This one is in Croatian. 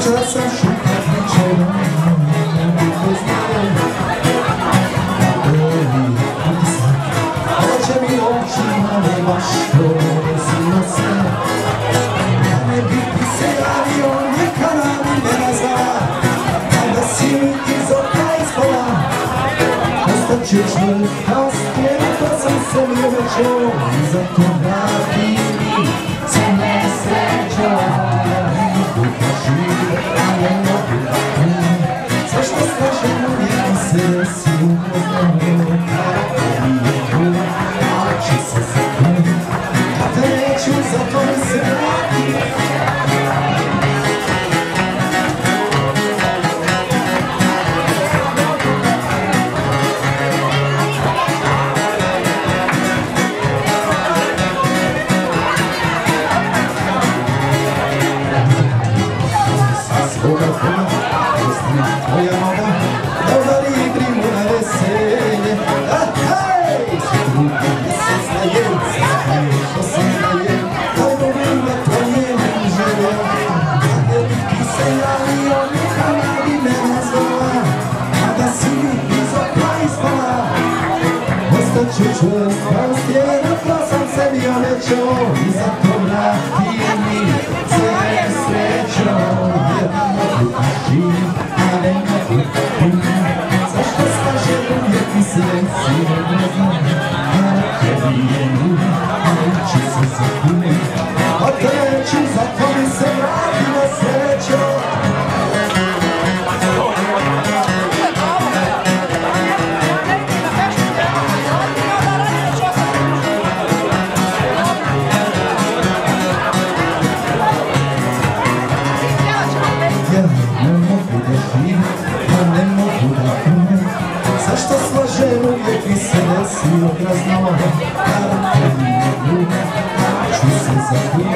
Časem šukat ničega ne poznajem. Oče mi očima nemaš to desilo se. Ne bi ti se javio, nikada mi ne nazvala. Kada si mi iz oka ispola. Ostat ćeš mrtv kao stijena, to sam se mi obećao. I zato vrati mi se nesrećo. Zašto slažem uvijek mi se desi upoznao. Oči se zakuni, a te neću, zato mi se vrati. Svoga kona, ostane tvoja noga, da udari igrimu na veselje. Hej! Svuka mjesec na jel, saznaje što sam na jel, daj govorim na tvoje želje. Ne bi ti se javio, nikada bi me nazvala, kada si mi iz oka ispala. Ostat ću čvrst kao stijena, to sam sebi obećao, i zato vrati mi se srećo. A ne mogu zašto slažem uvijek mi se desi upoznao. Kada tebi je nuda, a oči se zakune, a te neću, zato mi se vrati na srećo. Zašto slažem uvijek mi se desi obraznao. Kada tebi je ljubav, ću se zakuni.